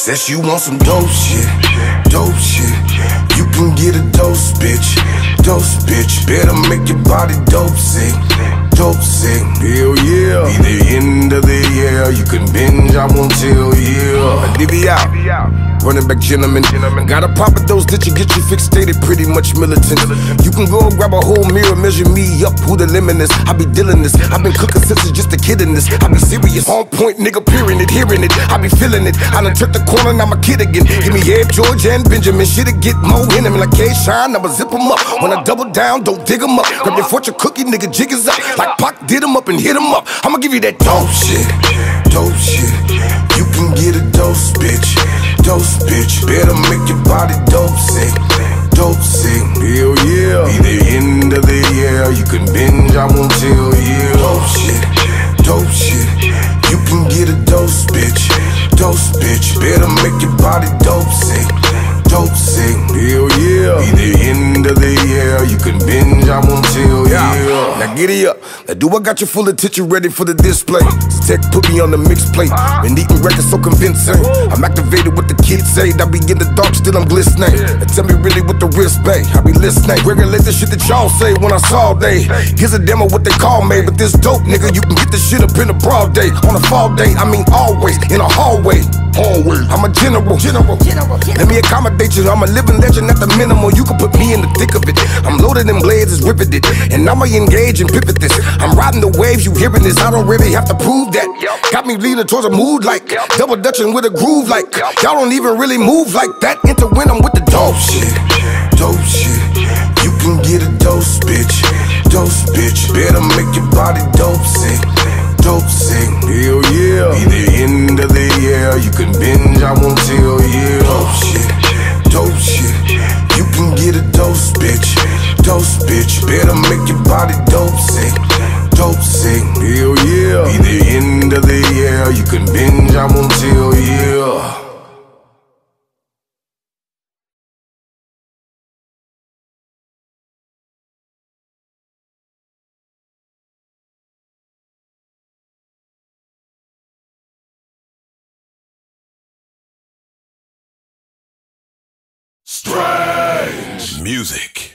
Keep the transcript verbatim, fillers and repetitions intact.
Says you want some dope shit, dope shit. You can get a dose, bitch, dose, bitch. Better make your body dope sick, dope sick. Hell yeah. Be the end of the year. You can binge, I won't tell you. Divvy out. Running back gentlemen, gotta pop a dose that you get you fixated, pretty much militant. You can go grab a whole mirror, measure me up, who the limit is. I be dealing this, I been cooking since it's just a kid in this. I be serious, on point, nigga, peering it, hearing it. I be feeling it, I done turned the corner, now I'm a kid again. Give me Ed, George, and Benjamin, shit'll get more in him. Like K-Shine, I'ma zip him up. When I double down, don't dig him up. Grab your fortune cookie, nigga, jig is up. Like Pac did him up and hit him up. I'ma give you that dope shit, dope shit. You can get a dose, bitch, dose, bitch. Better make your body dope sick, dope sick. Hell yeah. Be the end of the year. You can binge, I won't tell you. Dope shit, dope shit. You can get a dose, bitch, dose, bitch. Better make your body dope sick, dope sick. Hell yeah. Be the end of the year. You can binge, I won't tell you. Now giddy up. Now do I got your full attention ready for the display? Tech put me on the mixed plate. Been eating records so convincing. I'm activated what the kids say. I be in the dark, still I'm glistening. Now tell me really what the risk pay. I be listening. Regulate the shit that y'all say when I saw day. Here's a demo what they call me. But this dope nigga, you can get this shit up in a broad day. On a fall day, I mean always. In a hallway. Always. I'm a general. General. General. Let me accommodate you. I'm a living legend at the minimum. You can put me in the thick of it. I'm loaded and blades is riveted. And I'ma engage and pivot this. I'm riding the waves, you hearing this. I don't really have to prove that. Got me leaning towards a mood like double dutching with a groove like y'all don't even really move like that. Into when I'm with the dope shit, dope shit. You can get a dose, bitch, dose, bitch. Better make your body dope sick, dope sick. Hell yeah. Be the end of the year. You can binge, I won't tell you. Dope shit, dope shit. You can get a dose, bitch, dose, bitch. Better make your body dope sick, dope sick. Hell yeah. Be the end of the year. You can binge, I won't tell you. Strange music.